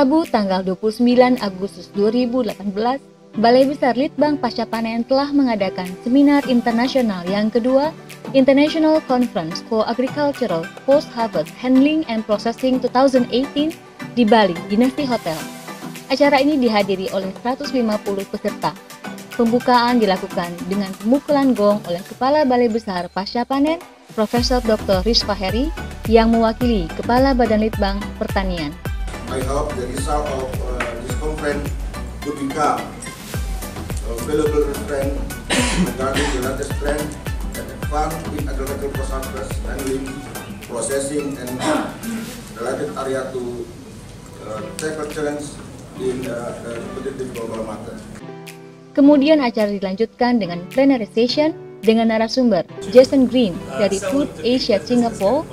Rabu tanggal 29 Agustus 2018, Balai Besar Litbang Pasca Panen telah mengadakan seminar internasional yang kedua, International Conference for Agricultural Post-Harvest Handling and Processing 2018 di Bali, Dynasty Hotel. Acara ini dihadiri oleh 150 peserta. Pembukaan dilakukan dengan pemukulan gong oleh Kepala Balai Besar Pasca Panen, Profesor Dr. Rizfa Heri, yang mewakili Kepala Badan Litbang Pertanian. I hope the result of this conference would become a valuable reference regarding the latest trend and advance in agricultural post-harvest handling, processing, and related area to tackle challenge in the competitive global market. Kemudian acara dilanjutkan dengan plenary session dengan narasumber Jason Green dari Food Asia Singapore,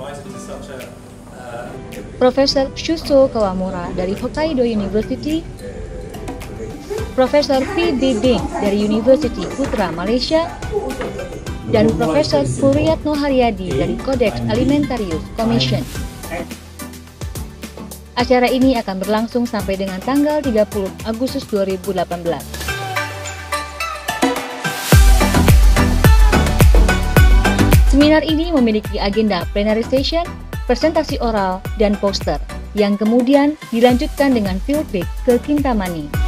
Profesor Shuso Kawamura dari Hokkaido University, Profesor P.B. Deng dari University Putra Malaysia, dan Profesor Puriyatno Haryadi dari Codex Alimentarius Commission. Acara ini akan berlangsung sampai dengan tanggal 30 Agustus 2018. Seminar ini memiliki agenda plenary session, presentasi oral, dan poster, yang kemudian dilanjutkan dengan field trip ke Kintamani.